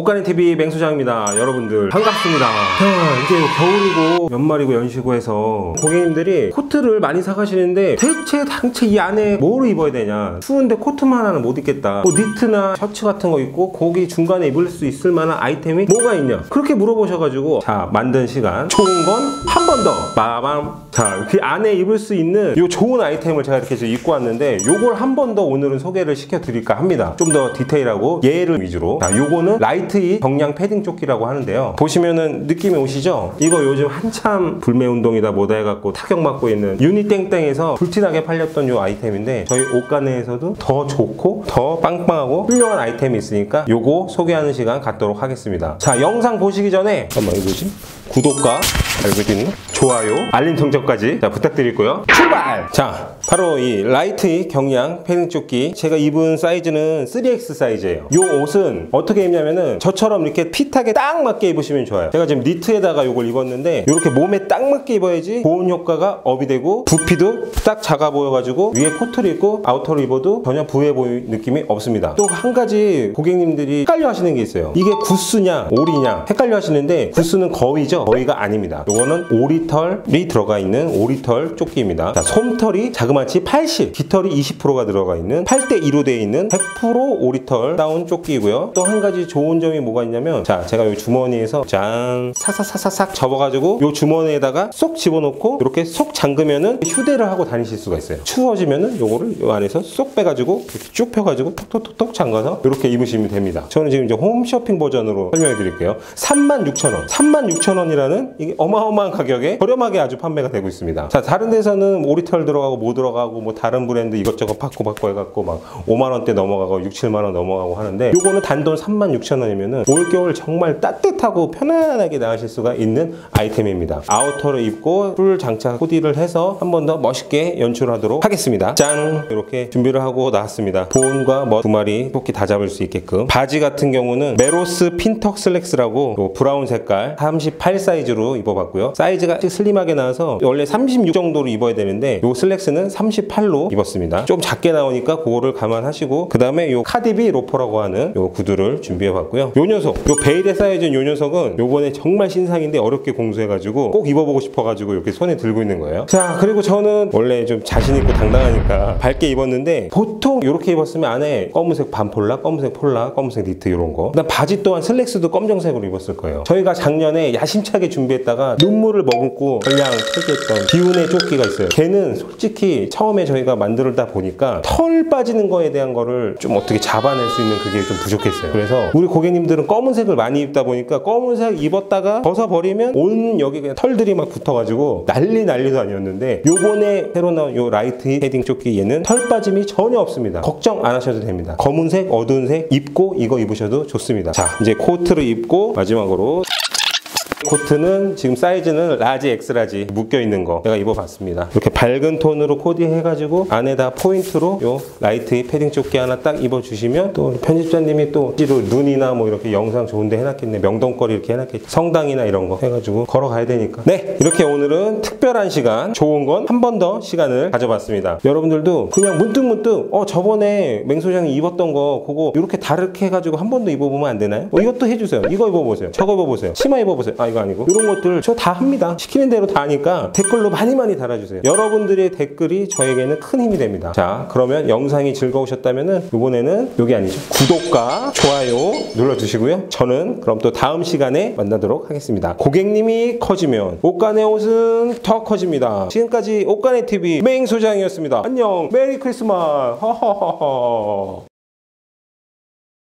옷가네TV 맹소장입니다. 여러분들 반갑습니다. 이제 겨울이고 연말이고 연시고 해서 고객님들이 코트를 많이 사가시는데 대체 이 안에 뭐를 입어야 되냐, 추운데 코트만 하나는 못 입겠다, 뭐 니트나 셔츠 같은 거 입고 거기 중간에 입을 수 있을 만한 아이템이 뭐가 있냐 그렇게 물어보셔가지고 자 만든 시간, 좋은 건 한 번 더 빠밤. 자, 그 안에 입을 수 있는 요 좋은 아이템을 제가 이렇게 입고 왔는데 요걸 한 번 더 오늘은 소개를 시켜드릴까 합니다. 좀 더 디테일하고 얘를 위주로. 자, 요거는 라이트히 경량 패딩 조끼라고 하는데요, 보시면은 느낌이 오시죠? 이거 요즘 한참 불매운동이다 뭐다 해갖고 타격받고 있는 유니땡땡에서 불티나게 팔렸던 요 아이템인데, 저희 옷가네에서도 더 좋고 더 빵빵하고 훌륭한 아이템이 있으니까 요거 소개하는 시간 갖도록 하겠습니다. 자, 영상 보시기 전에 잠깐만, 이거 뭐지? 구독과 좋아요, 알림 설정까지 자 부탁드리고요. 출발! 자, 바로 이 라이트 경량 패딩 조끼, 제가 입은 사이즈는 3X 사이즈예요. 요 옷은 어떻게 입냐면은 저처럼 이렇게 핏하게 딱 맞게 입으시면 좋아요. 제가 지금 니트에다가 요걸 입었는데 이렇게 몸에 딱 맞게 입어야지 보온 효과가 업이 되고 부피도 딱 작아 보여가지고 위에 코트를 입고 아우터를 입어도 전혀 부해 보이는 느낌이 없습니다. 또 한 가지 고객님들이 헷갈려 하시는 게 있어요. 이게 구스냐 오리냐 헷갈려 하시는데, 구스는 거위죠? 거위가 아닙니다. 요거는 오리털이 들어가 있는 오리털 조끼입니다. 자, 솜털이 자그마치 80, 깃털이 20%가 들어가 있는 8:2로 되어 있는 100% 오리털 다운 조끼이고요. 또 한 가지 좋은 점이 뭐가 있냐면, 자, 제가 요 주머니에서 짠 사사사사삭 접어가지고 요 주머니에다가 쏙 집어넣고 이렇게 쏙 잠그면은 휴대를 하고 다니실 수가 있어요. 추워지면은 요거를 요 안에서 쏙 빼가지고 이렇게 쭉 펴가지고 톡톡톡톡 잠가서 이렇게 입으시면 됩니다. 저는 지금 이제 홈쇼핑 버전으로 설명해 드릴게요. 36,000원, 36,000원이라는 이게 어마어마한 가격에 저렴하게 아주 판매가 되고 있습니다. 자, 다른 데서는 오리털 들어가고 뭐 들어가고 뭐 다른 브랜드 이것저것 받고 해갖고 막 5만원대 넘어가고 6, 7만원 넘어가고 하는데, 요거는 단돈 36,000원이면은 올겨울 정말 따뜻하고 편안하게 나가실 수가 있는 아이템입니다. 아우터를 입고 풀 장착 코디를 해서 한 번 더 멋있게 연출하도록 하겠습니다. 짠! 이렇게 준비를 하고 나왔습니다. 보온과 두 마리 토끼 다 잡을 수 있게끔. 바지 같은 경우는 메로스 핀턱 슬랙스라고 브라운 색깔 38 사이즈로 입어봤고요. 사이즈가 슬림하게 나와서 원래 36 정도로 입어야 되는데 요 슬랙스는 38로 입었습니다. 좀 작게 나오니까 그거를 감안하시고, 그 다음에 요 카디비 로퍼라고 하는 요 구두를 준비해봤고요. 요 녀석, 요 베일에 쌓여진 요 녀석은 요번에 정말 신상인데 어렵게 공수해가지고 꼭 입어보고 싶어가지고 이렇게 손에 들고 있는 거예요. 자, 그리고 저는 원래 좀 자신있고 당당하니까 밝게 입었는데, 보통 이렇게 입었으면 안에 검은색 반폴라, 검은색 폴라, 검은색 니트 이런 거, 그다음 바지 또한 슬랙스도 검정색으로 입었을 거예요. 저희가 작년에 야심차게 준비했다가 눈물을 머금고 그냥 포기했던 비운의 조끼가 있어요. 걔는 솔직히 처음에 저희가 만들다 보니까 털 빠지는 거에 대한 거를 좀 어떻게 잡아낼 수 있는 그게 좀 부족했어요. 그래서 우리 고객님들은 검은색을 많이 입다 보니까 검은색 입었다가 벗어버리면 온 여기 그냥 털들이 막 붙어가지고 난리도 아니었는데, 요번에 새로 나온 요 라이트 패딩 조끼 얘는 털 빠짐이 전혀 없습니다. 걱정 안 하셔도 됩니다. 검은색, 어두운 색 입고 이거 입으셔도 좋습니다. 자, 이제 코트를 입고 마지막으로 코트는 지금 사이즈는 라지, 엑스라지 묶여있는 거 제가 입어봤습니다. 이렇게 밝은 톤으로 코디해가지고 안에다 포인트로 요 라이트 패딩 조끼 하나 딱 입어주시면, 또 편집자님이 또 눈이나 뭐 이렇게 영상 좋은데 해놨겠네, 명동거리 이렇게 해놨겠지, 성당이나 이런 거 해가지고 걸어가야 되니까. 네, 이렇게 오늘은 특별한 시간, 좋은 건 한 번 더 시간을 가져봤습니다. 여러분들도 그냥 문득문득 저번에 맹소장이 입었던 거 그거 이렇게 다르게 해가지고 한 번 더 입어보면 안 되나요? 이것도 해주세요. 이거 입어보세요, 저거 입어보세요, 치마 입어보세요. 이거 아니고 이런 것들 저 다 합니다. 시키는 대로 다 하니까 댓글로 많이 달아주세요. 여러분들의 댓글이 저에게는 큰 힘이 됩니다. 자, 그러면 영상이 즐거우셨다면은 이번에는 여기 아니죠, 구독과 좋아요 눌러주시고요. 저는 그럼 또 다음 시간에 만나도록 하겠습니다. 고객님이 커지면 옷가네 옷은 더 커집니다. 지금까지 옷가네TV 맹소장이었습니다. 안녕, 메리 크리스마스. 허허허허.